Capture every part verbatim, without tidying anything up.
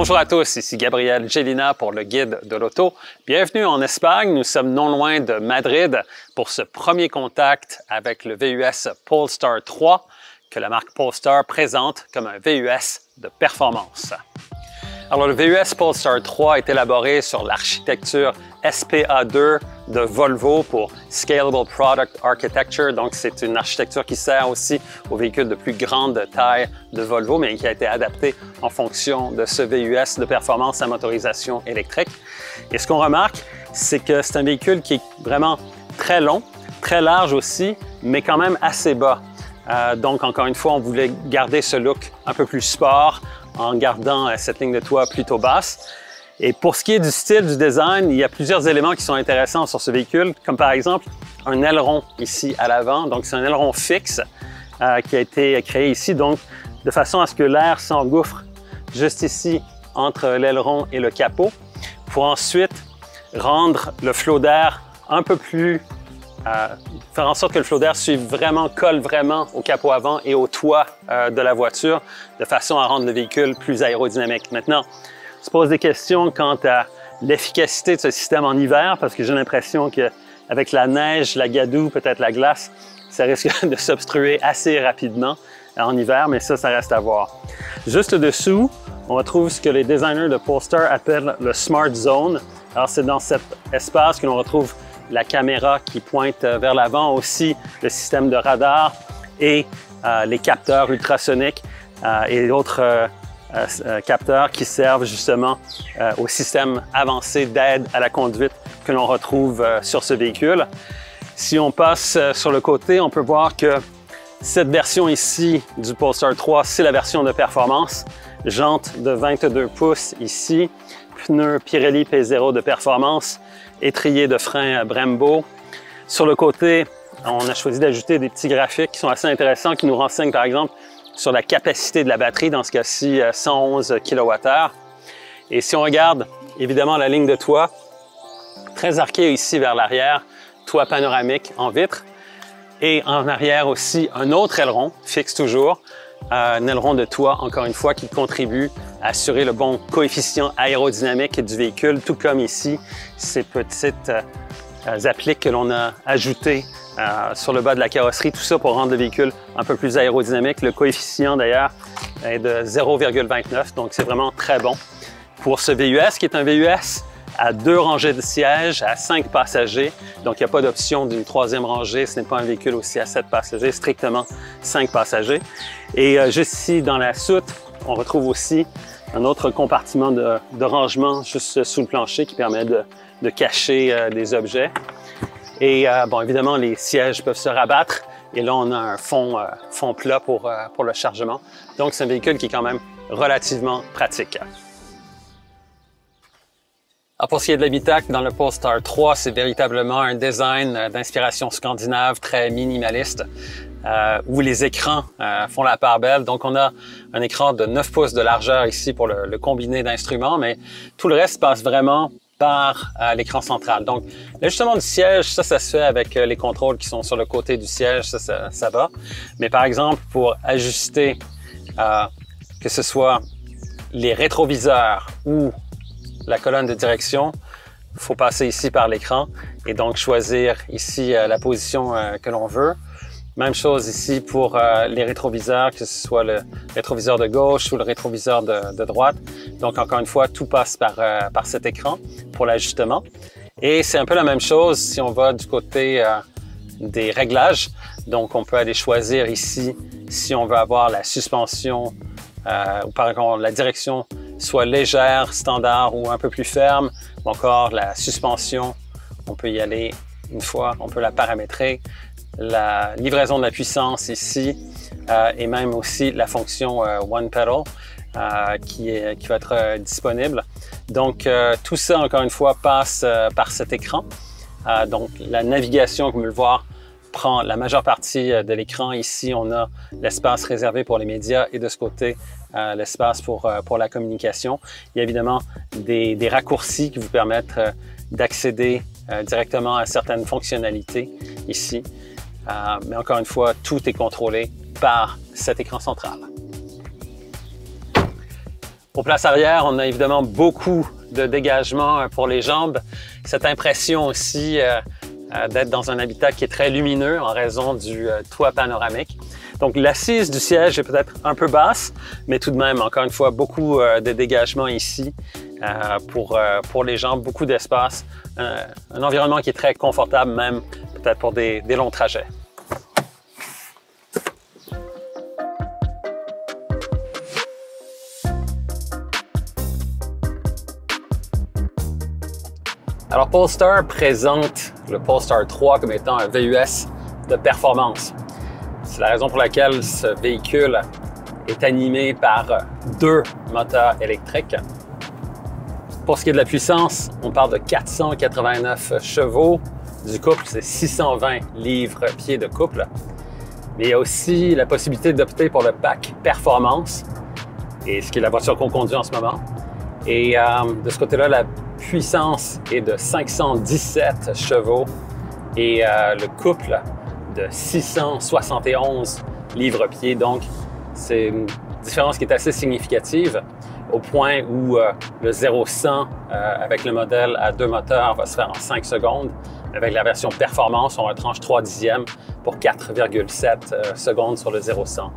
Bonjour à tous, ici Gabriel Gélina pour le Guide de l'auto. Bienvenue en Espagne, nous sommes non loin de Madrid pour ce premier contact avec le V U S Polestar trois que la marque Polestar présente comme un V U S de performance. Alors le V U S Polestar trois est élaboré sur l'architecture S P A deux de Volvo pour Scalable Product Architecture. Donc c'est une architecture qui sert aussi aux véhicules de plus grande taille de Volvo, mais qui a été adaptée en fonction de ce V U S de performance à motorisation électrique. Et ce qu'on remarque, c'est que c'est un véhicule qui est vraiment très long, très large aussi, mais quand même assez bas. Euh, donc encore une fois, on voulait garder ce look un peu plus sport en gardant euh, cette ligne de toit plutôt basse. Et pour ce qui est du style du design, il y a plusieurs éléments qui sont intéressants sur ce véhicule, comme par exemple un aileron ici à l'avant. Donc c'est un aileron fixe euh, qui a été créé ici, donc de façon à ce que l'air s'engouffre juste ici entre l'aileron et le capot, pour ensuite rendre le flot d'air un peu plus Euh, faire en sorte que le flot d'air suive vraiment, colle vraiment au capot avant et au toit euh, de la voiture, de façon à rendre le véhicule plus aérodynamique. Maintenant, on se pose des questions quant à l'efficacité de ce système en hiver, parce que j'ai l'impression qu'avec la neige, la gadoue, peut-être la glace, ça risque de s'obstruer assez rapidement en hiver, mais ça, ça reste à voir. Juste dessous, on retrouve ce que les designers de Polestar appellent le Smart Zone. Alors, c'est dans cet espace que l'on retrouve la caméra qui pointe vers l'avant, aussi le système de radar et euh, les capteurs ultrasoniques euh, et autres euh, euh, capteurs qui servent justement euh, au système avancé d'aide à la conduite que l'on retrouve euh, sur ce véhicule. Si on passe euh, sur le côté, on peut voir que cette version ici du Polestar trois, c'est la version de performance. Jantes de vingt-deux pouces ici, pneus Pirelli P zéro de performance, étrier de frein Brembo. Sur le côté, on a choisi d'ajouter des petits graphiques qui sont assez intéressants, qui nous renseignent par exemple sur la capacité de la batterie, dans ce cas-ci cent onze kilowattheures. Et si on regarde évidemment la ligne de toit, très arquée ici vers l'arrière, toit panoramique en vitre, et en arrière aussi un autre aileron, fixe toujours, un aileron de toit, encore une fois, qui contribue à assurer le bon coefficient aérodynamique du véhicule, tout comme ici, ces petites euh, appliques que l'on a ajoutées euh, sur le bas de la carrosserie, tout ça pour rendre le véhicule un peu plus aérodynamique. Le coefficient, d'ailleurs, est de zéro virgule vingt-neuf, donc c'est vraiment très bon. Pour ce V U S, qui est un V U S à deux rangées de sièges, à cinq passagers, donc il n'y a pas d'option d'une troisième rangée, ce n'est pas un véhicule aussi à sept passagers, strictement cinq passagers. Et euh, juste ici, dans la soute, on retrouve aussi un autre compartiment de, de rangement juste sous le plancher qui permet de, de cacher euh, des objets. Et euh, bon, évidemment, les sièges peuvent se rabattre. Et là, on a un fond, euh, fond plat pour, euh, pour le chargement. Donc, c'est un véhicule qui est quand même relativement pratique. Alors pour ce qui est de l'habitacle, dans le Polestar trois, c'est véritablement un design d'inspiration scandinave très minimaliste, euh, où les écrans euh, font la part belle. Donc on a un écran de neuf pouces de largeur ici pour le, le combiné d'instruments, mais tout le reste passe vraiment par euh, l'écran central. Donc l'ajustement du siège, ça, ça se fait avec euh, les contrôles qui sont sur le côté du siège, ça, ça, ça va. Mais par exemple, pour ajuster euh, que ce soit les rétroviseurs ou la colonne de direction, il faut passer ici par l'écran et donc choisir ici euh, la position euh, que l'on veut. Même chose ici pour euh, les rétroviseurs, que ce soit le rétroviseur de gauche ou le rétroviseur de, de droite. Donc encore une fois, tout passe par, euh, par cet écran pour l'ajustement. Et c'est un peu la même chose si on va du côté euh, des réglages. Donc on peut aller choisir ici si on veut avoir la suspension euh, ou par exemple la direction soit légère, standard ou un peu plus ferme, ou encore la suspension, on peut y aller une fois, on peut la paramétrer, la livraison de la puissance ici, euh, et même aussi la fonction euh, One Pedal euh, qui, est, qui va être euh, disponible. Donc euh, tout ça, encore une fois, passe euh, par cet écran. Euh, donc la navigation, comme vous le voir, prend la majeure partie de l'écran. Ici, on a l'espace réservé pour les médias et de ce côté, euh, l'espace pour, euh, pour la communication. Il y a évidemment des, des raccourcis qui vous permettent euh, d'accéder euh, directement à certaines fonctionnalités ici. Euh, mais encore une fois, tout est contrôlé par cet écran central. Aux places arrière, on a évidemment beaucoup de dégagement pour les jambes. Cette impression aussi euh, euh, d'être dans un habitat qui est très lumineux en raison du euh, toit panoramique. Donc l'assise du siège est peut-être un peu basse, mais tout de même, encore une fois, beaucoup euh, de dégagement ici euh, pour, euh, pour les jambes, beaucoup d'espace. Euh, un environnement qui est très confortable, même peut-être pour des, des longs trajets. Alors Polestar présente le Polestar trois comme étant un V U S de performance. C'est la raison pour laquelle ce véhicule est animé par deux moteurs électriques. Pour ce qui est de la puissance, on parle de quatre cent quatre-vingt-neuf chevaux du couple, c'est six cent vingt livres-pieds de couple. Mais il y a aussi la possibilité d'opter pour le pack performance, et ce qui est la voiture qu'on conduit en ce moment. Et euh, de ce côté-là, la puissance est de cinq cent dix-sept chevaux et euh, le couple de six cent soixante et onze livres-pieds. Donc, c'est une différence qui est assez significative au point où euh, le zéro à cent euh, avec le modèle à deux moteurs va se faire en cinq secondes. Avec la version performance, on retranche trois dixièmes pour quatre virgule sept euh, secondes sur le zéro à cent.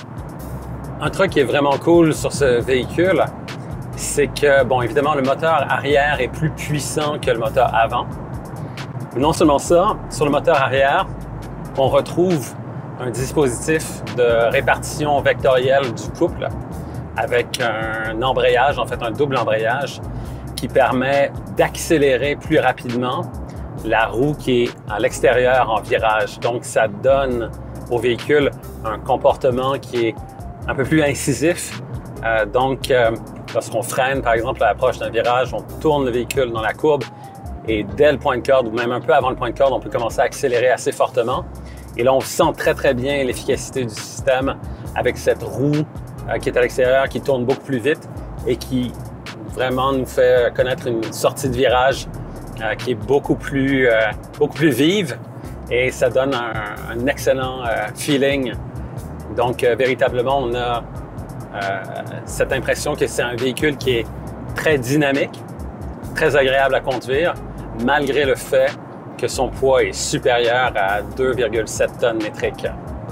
Un truc qui est vraiment cool sur ce véhicule, c'est que, bon, évidemment, le moteur arrière est plus puissant que le moteur avant. Mais non seulement ça, sur le moteur arrière, on retrouve un dispositif de répartition vectorielle du couple avec un embrayage, en fait un double embrayage, qui permet d'accélérer plus rapidement la roue qui est à l'extérieur en virage. Donc, ça donne au véhicule un comportement qui est un peu plus incisif. Euh, donc, euh, lorsqu'on freine, par exemple, à l'approche d'un virage, on tourne le véhicule dans la courbe et dès le point de corde ou même un peu avant le point de corde, on peut commencer à accélérer assez fortement. Et là, on sent très, très bien l'efficacité du système avec cette roue euh, qui est à l'extérieur, qui tourne beaucoup plus vite et qui vraiment nous fait connaître une sortie de virage euh, qui est beaucoup plus, euh, beaucoup plus vive et ça donne un, un excellent euh, feeling. Donc, euh, véritablement, on a Euh, cette impression que c'est un véhicule qui est très dynamique, très agréable à conduire, malgré le fait que son poids est supérieur à deux virgule sept tonnes métriques.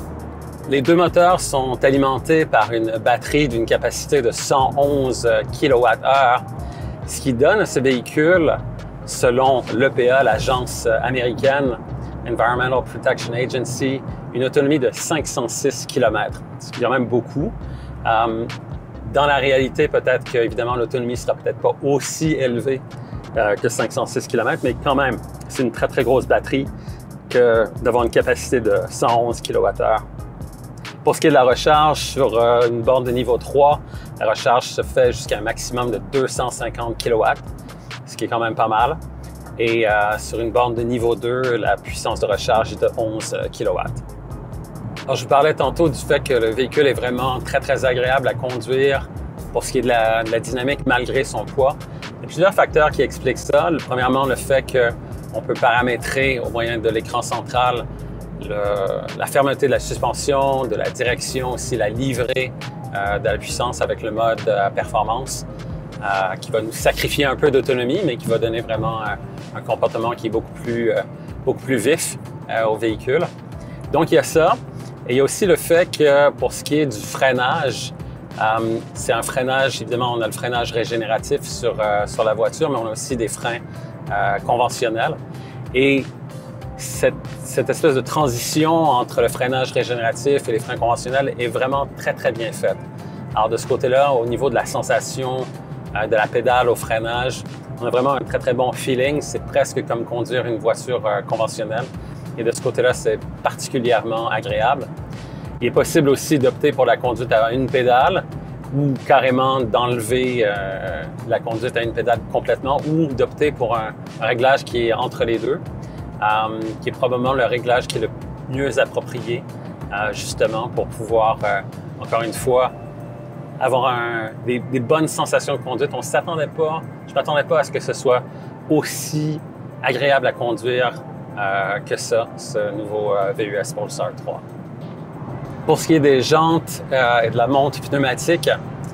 Les deux moteurs sont alimentés par une batterie d'une capacité de cent onze kilowattheures, ce qui donne à ce véhicule, selon l'E P A, l'agence américaine Environmental Protection Agency, une autonomie de cinq cent six kilomètres, ce qui est quand même beaucoup. Euh, dans la réalité, peut-être que évidemment l'autonomie sera peut-être pas aussi élevée euh, que cinq cent six kilomètres, mais quand même, c'est une très très grosse batterie que d'avoir une capacité de cent onze kilowattheures. Pour ce qui est de la recharge, sur euh, une borne de niveau trois, la recharge se fait jusqu'à un maximum de deux cent cinquante kilowatts, ce qui est quand même pas mal. Et euh, sur une borne de niveau deux, la puissance de recharge est de onze kilowatts. Alors, je vous parlais tantôt du fait que le véhicule est vraiment très, très agréable à conduire pour ce qui est de la, de la dynamique malgré son poids. Il y a plusieurs facteurs qui expliquent ça. Le, premièrement, le fait qu'on peut paramétrer au moyen de l'écran central le, la fermeté de la suspension, de la direction, aussi la livrée euh, de la puissance avec le mode euh, performance euh, qui va nous sacrifier un peu d'autonomie, mais qui va donner vraiment un, un comportement qui est beaucoup plus, euh, beaucoup plus vif euh, au véhicule. Donc, il y a ça. Et il y a aussi le fait que pour ce qui est du freinage, euh, c'est un freinage, évidemment, on a le freinage régénératif sur, euh, sur la voiture, mais on a aussi des freins euh, conventionnels. Et cette, cette espèce de transition entre le freinage régénératif et les freins conventionnels est vraiment très, très bien faite. Alors, de ce côté-là, au niveau de la sensation euh, de la pédale au freinage, on a vraiment un très, très bon feeling. C'est presque comme conduire une voiture euh, conventionnelle. Et de ce côté-là, c'est particulièrement agréable. Il est possible aussi d'opter pour la conduite à une pédale ou carrément d'enlever euh, la conduite à une pédale complètement ou d'opter pour un, un réglage qui est entre les deux, euh, qui est probablement le réglage qui est le mieux approprié euh, justement pour pouvoir, euh, encore une fois, avoir un, des, des bonnes sensations de conduite. On s'attendait pas, je ne m'attendais pas à ce que ce soit aussi agréable à conduire Euh, que ça, ce nouveau euh, V U S Polestar trois. Pour ce qui est des jantes euh, et de la montre pneumatique,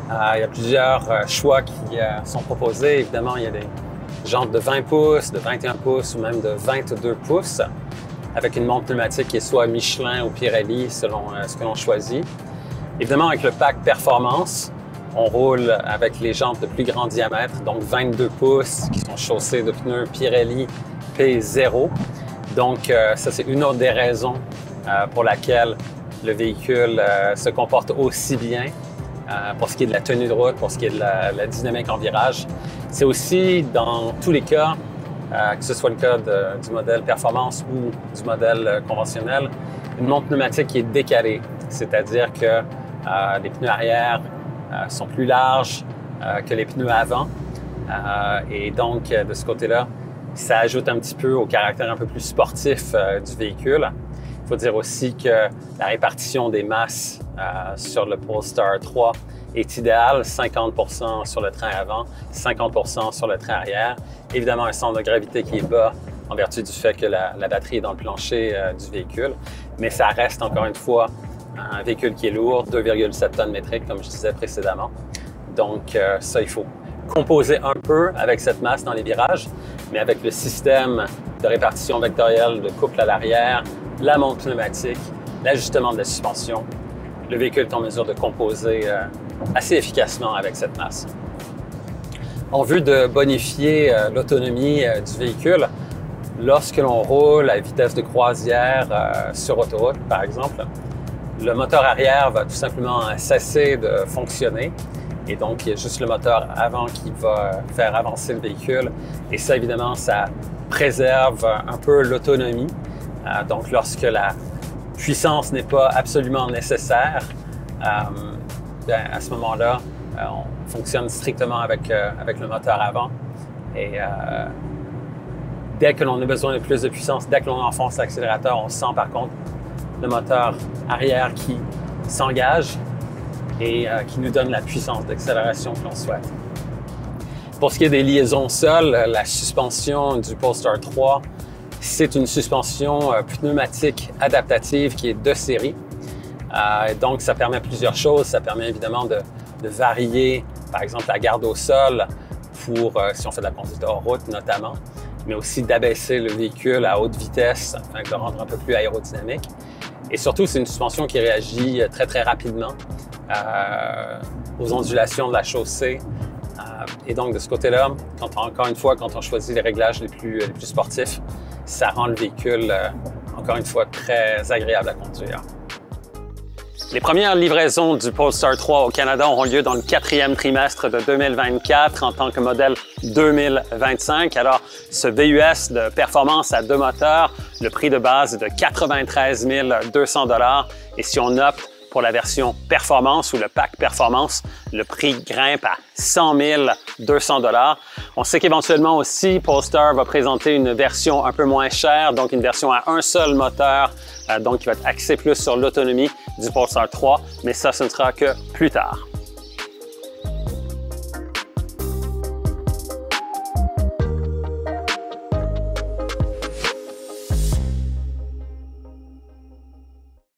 Euh, il y a plusieurs euh, choix qui euh, sont proposés. Évidemment, il y a des jantes de vingt pouces, de vingt et un pouces ou même de vingt-deux pouces avec une montre pneumatique qui est soit Michelin ou Pirelli selon euh, ce que l'on choisit. Évidemment, avec le pack performance, on roule avec les jantes de plus grand diamètre, donc vingt-deux pouces qui sont chaussées de pneus Pirelli P zéro. Donc, euh, ça, c'est une autre des raisons euh, pour laquelle le véhicule euh, se comporte aussi bien euh, pour ce qui est de la tenue de route, pour ce qui est de la, la dynamique en virage. C'est aussi, dans tous les cas, euh, que ce soit le cas de, du modèle performance ou du modèle euh, conventionnel, une montre pneumatique qui est décalée, c'est-à-dire que euh, les pneus arrière euh, sont plus larges euh, que les pneus avant. Euh, et donc, euh, de ce côté-là, ça ajoute un petit peu au caractère un peu plus sportif euh, du véhicule. Il faut dire aussi que la répartition des masses euh, sur le Polestar trois est idéale, cinquante pour cent sur le train avant, cinquante pour cent sur le train arrière. Évidemment, un centre de gravité qui est bas en vertu du fait que la, la batterie est dans le plancher euh, du véhicule, mais ça reste encore une fois un véhicule qui est lourd, deux virgule sept tonnes métriques, comme je disais précédemment. Donc euh, ça, il faut composer un peu avec cette masse dans les virages, mais avec le système de répartition vectorielle de couple à l'arrière, la montre pneumatique, l'ajustement de la suspension, le véhicule est en mesure de composer euh, assez efficacement avec cette masse. En vue de bonifier euh, l'autonomie euh, du véhicule, lorsque l'on roule à vitesse de croisière euh, sur autoroute, par exemple, le moteur arrière va tout simplement cesser de fonctionner. Et donc, il y a juste le moteur avant qui va faire avancer le véhicule. Et ça, évidemment, ça préserve un peu l'autonomie. Euh, donc, lorsque la puissance n'est pas absolument nécessaire, euh, bien, à ce moment-là, euh, on fonctionne strictement avec, euh, avec le moteur avant. Et euh, dès que l'on a besoin de plus de puissance, dès que l'on enfonce l'accélérateur, on sent par contre le moteur arrière qui s'engage et euh, qui nous donne la puissance d'accélération que l'on souhaite. Pour ce qui est des liaisons sol, la suspension du Polestar trois, c'est une suspension euh, pneumatique adaptative qui est de série. Euh, donc, ça permet plusieurs choses. Ça permet évidemment de, de varier, par exemple, la garde au sol pour, euh, si on fait de la conduite hors route notamment, mais aussi d'abaisser le véhicule à haute vitesse afin de le rendre un peu plus aérodynamique. Et surtout, c'est une suspension qui réagit très, très rapidement euh, aux ondulations de la chaussée. Euh, et donc, de ce côté-là, quand on, encore une fois, quand on choisit les réglages les plus, les plus sportifs, ça rend le véhicule, euh, encore une fois, très agréable à conduire. Les premières livraisons du Polestar trois au Canada auront lieu dans le quatrième trimestre de deux mille vingt-quatre en tant que modèle deux mille vingt-cinq. Alors, ce V U S de performance à deux moteurs, le prix de base est de quatre-vingt-treize mille deux cents dollars. Et si on opte pour la version performance ou le pack performance, le prix grimpe à cent mille deux cents dollars. On sait qu'éventuellement aussi, Polestar va présenter une version un peu moins chère, donc une version à un seul moteur, euh, donc qui va être axée plus sur l'autonomie du Polestar trois, mais ça, ce ne sera que plus tard.